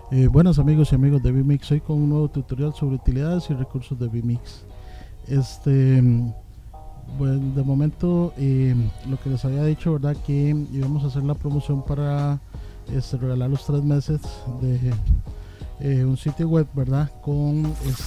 Buenas amigos y amigos de vMix, hoy con un nuevo tutorial sobre utilidades y recursos de vMix. Este, bueno, de momento lo que les había dicho, verdad, que íbamos a hacer la promoción para regalar los 3 meses de un sitio web, verdad, con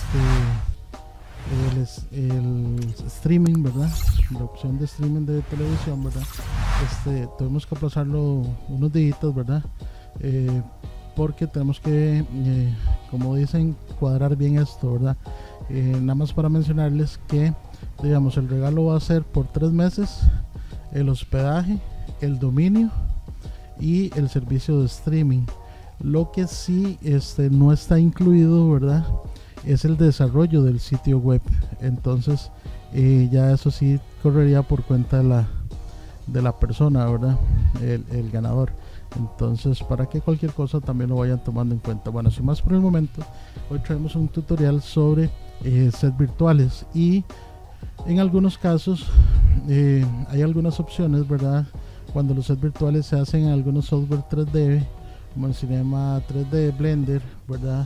el streaming, verdad, la opción de streaming de televisión, verdad. Tuvimos que aplazarlo unos días, verdad. Porque tenemos que, como dicen, cuadrar bien esto, ¿verdad? Nada más para mencionarles que, digamos, el regalo va a ser por 3 meses el hospedaje, el dominio y el servicio de streaming. Lo que sí no está incluido, ¿verdad? Es el desarrollo del sitio web. Entonces, ya eso sí correría por cuenta de la persona, ¿verdad? El ganador. Entonces, para que cualquier cosa también lo vayan tomando en cuenta. Bueno, sin más por el momento, hoy traemos un tutorial sobre sets virtuales y en algunos casos hay algunas opciones, ¿verdad? Cuando los sets virtuales se hacen en algunos software 3D, como el Cinema 3D, Blender, ¿verdad?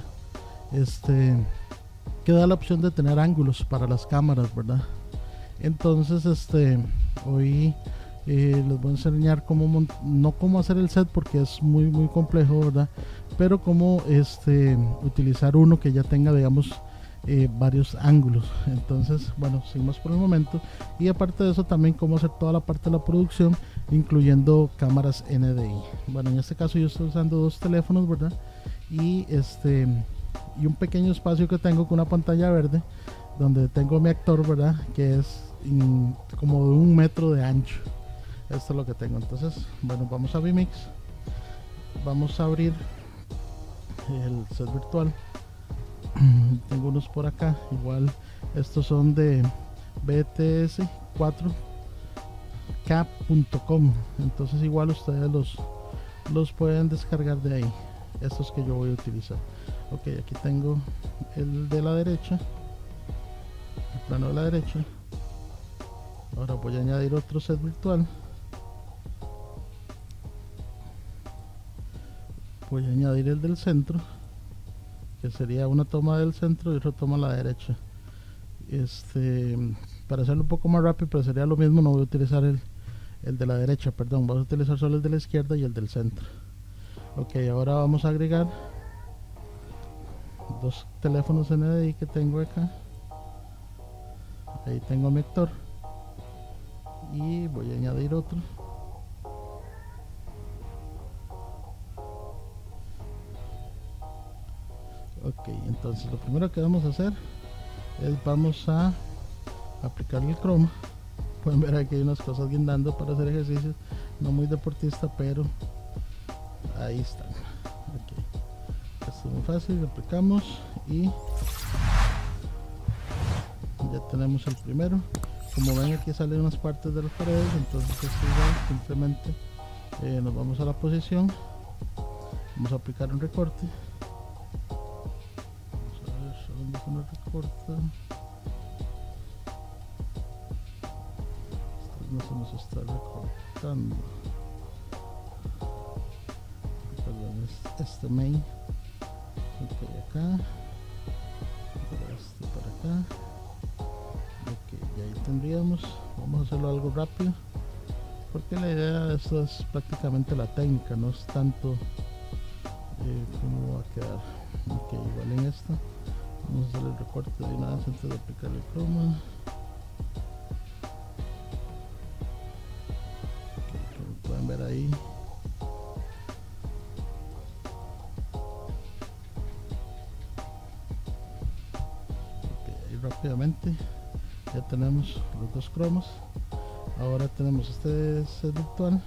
Que da la opción de tener ángulos para las cámaras, ¿verdad? Entonces, hoy les voy a enseñar cómo no cómo hacer el set porque es muy complejo, verdad, pero cómo utilizar uno que ya tenga, digamos, varios ángulos. Entonces, bueno, sin más por el momento, y aparte de eso también cómo hacer toda la parte de la producción, incluyendo cámaras NDI. Bueno, en este caso yo estoy usando dos teléfonos, verdad, y y un pequeño espacio que tengo con una pantalla verde donde tengo mi actor, verdad, que es como de 1 metro de ancho. Esto es lo que tengo. Entonces, bueno, vamos a vMix, vamos a abrir el set virtual. Tengo unos por acá, igual estos son de bts4cap.com, entonces igual ustedes los pueden descargar de ahí, estos que yo voy a utilizar. Ok, aquí tengo el de la derecha, el plano de la derecha. Ahora voy a añadir otro set virtual. Voy a añadir el del centro, que sería una toma del centro y otra toma a la derecha. Para hacerlo un poco más rápido, pero sería lo mismo, no voy a utilizar el de la derecha, perdón, voy a utilizar solo el de la izquierda y el del centro. Ok, ahora vamos a agregar dos teléfonos NDI que tengo acá. Ahí tengo mi actor y voy a añadir otro. Ok, entonces lo primero que vamos a hacer es vamos a aplicar el croma. Pueden ver aquí hay unas cosas guindando para hacer ejercicios, no muy deportista, pero ahí están. Okay. Esto es muy fácil, lo aplicamos y ya tenemos el primero. Como ven, aquí salen unas partes de las paredes, entonces esto igual, simplemente nos vamos a la posición, vamos a aplicar un recorte. Vamos a ver dónde se nos recorta. Esto no se nos está recortando. Perdón, este main. Ok, acá. Para acá. Ok, y ahí tendríamos. Vamos a hacerlo algo rápido, porque la idea de esto es prácticamente la técnica, no es tanto cómo va a quedar. Ok, igual en esta vamos a hacer el recorte de una vez antes de aplicar el croma. Okay, como pueden ver ahí, okay, ahí rápidamente ya tenemos los dos cromas. Ahora tenemos este set virtual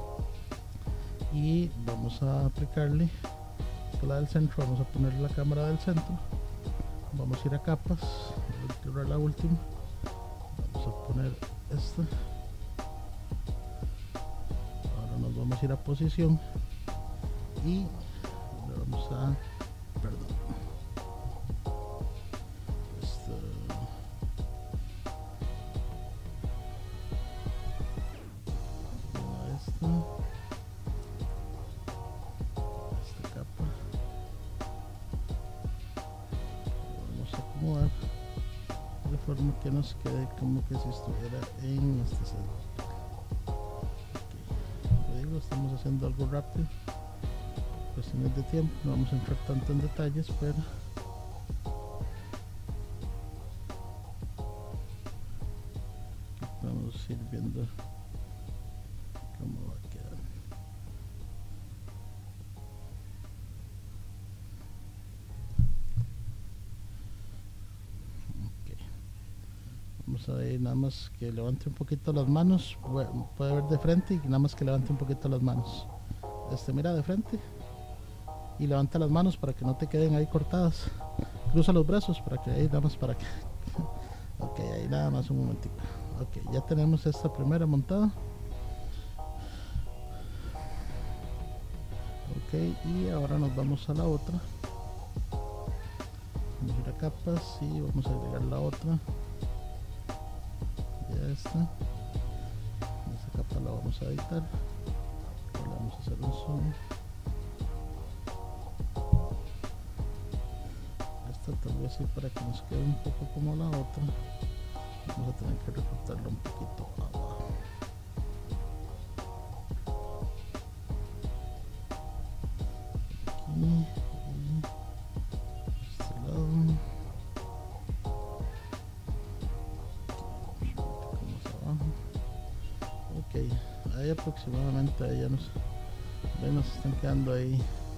y vamos a aplicarle la del centro, vamos a poner la cámara del centro, vamos a ir a capas, vamos a la última, vamos a poner esta, ahora nos vamos a ir a posición y le vamos a, perdón, esta capa, acomodar de forma que nos quede como que si estuviera en este set. Como digo, estamos haciendo algo rápido, cuestiones de tiempo, no vamos a entrar tanto en detalles, pero vamos a ir viendo cómo va a quedar. Vamos a ir nada más que levante un poquito las manos, puede ver de frente y nada más que levante un poquito las manos. Mira de frente y levanta las manos para que no te queden ahí cortadas. Cruza los brazos para que ahí nada más para que ok, ahí nada más un momentito. Ok, ya tenemos esta primera montada. Ok, y ahora nos vamos a la otra. Vamos a ir a capas y vamos a agregar la otra. Ya está. Esta capa la vamos a editar. Ahora vamos a hacer un zoom. Esta tal vez sí para que nos quede un poco como la otra. Vamos a tener que recortarla un poquito abajo. Aquí y este lado. Ok, ahí aproximadamente ahí ya nos están quedando ahí.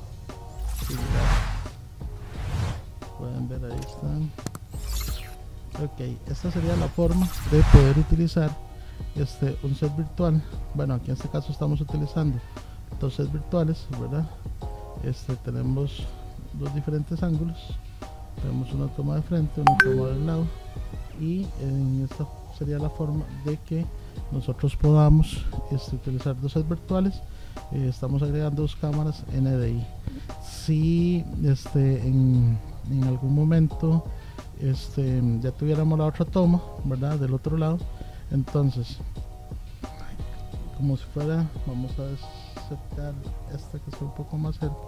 Pueden ver, ahí están. Ok, esta sería la forma de poder utilizar un set virtual. Bueno, aquí en este caso estamos utilizando dos sets virtuales, ¿verdad? Tenemos dos diferentes ángulos. Tenemos una toma de frente, una toma del lado, y en esta sería la forma de que nosotros podamos utilizar dos sets virtuales. Estamos agregando dos cámaras NDI. Si en algún momento ya tuviéramos la otra toma, ¿verdad? Del otro lado, entonces como si fuera, vamos a acercar esta que está un poco más cerca.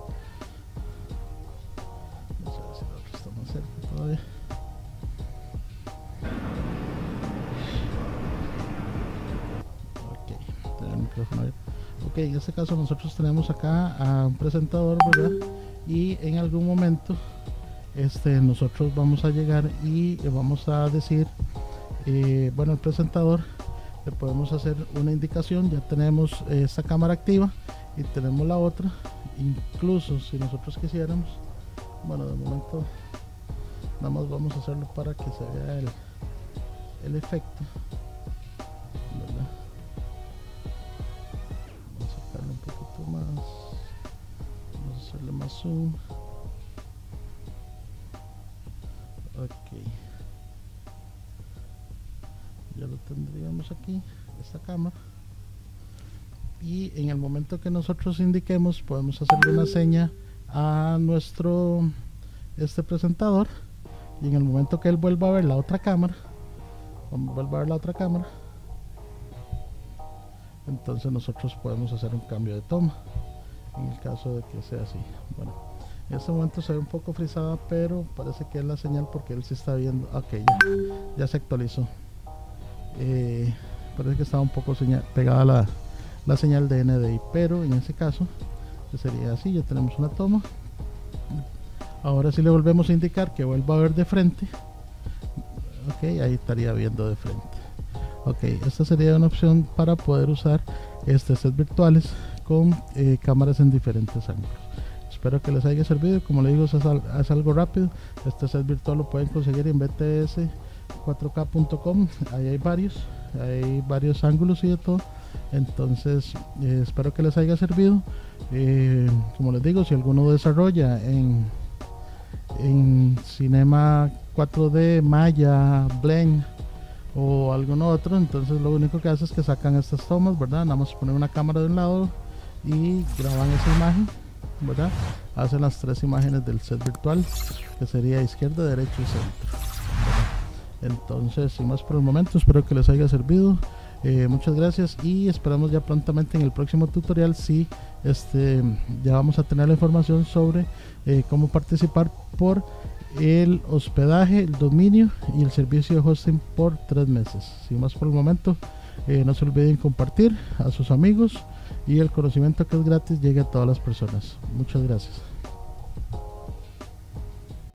Vamos a ver si la otra está más cerca todavía. Ok, tengo el micrófono abierto. Ok, en este caso nosotros tenemos acá a un presentador, ¿verdad? Y en algún momento nosotros vamos a llegar y vamos a decir, bueno, el presentador le podemos hacer una indicación. Ya tenemos esta cámara activa y tenemos la otra. Incluso si nosotros quisiéramos, bueno, de momento nada más vamos a hacerlo para que se vea el efecto, ¿verdad? Vamos a sacarle un poquito más, vamos a hacerle más zoom. Ok, ya lo tendríamos aquí, esta cámara, y en el momento que nosotros indiquemos podemos hacerle una seña a nuestro presentador, y en el momento que él vuelva a ver la otra cámara, entonces nosotros podemos hacer un cambio de toma en el caso de que sea así. Bueno, en este momento se ve un poco frisada, pero parece que es la señal porque él se está viendo. Ok, ya se actualizó. Parece que estaba un poco pegada la señal de NDI, pero en ese caso sería así. Ya tenemos una toma. Ahora si le volvemos a indicar que vuelva a ver de frente, ok, ahí estaría viendo de frente. Ok, esta sería una opción para poder usar sets virtuales con cámaras en diferentes ángulos. Espero que les haya servido. Como les digo, es algo rápido. Este set virtual lo pueden conseguir en bts4k.com. ahí hay varios ángulos y de todo. Entonces espero que les haya servido. Como les digo, si alguno desarrolla en Cinema 4D, Maya, Blend o algún otro, entonces lo único que hace es que sacan estas tomas, ¿verdad? Nada más poner una cámara de un lado y graban esa imagen, ¿verdad? Hacen las tres imágenes del set virtual, que sería izquierda, derecha y centro, ¿verdad? Entonces, sin más por el momento, espero que les haya servido. Muchas gracias y esperamos ya prontamente en el próximo tutorial si ya vamos a tener la información sobre cómo participar por el hospedaje, el dominio y el servicio de hosting por 3 meses. Sin más por el momento, no se olviden compartir a sus amigos y el conocimiento que es gratis llegue a todas las personas. Muchas gracias.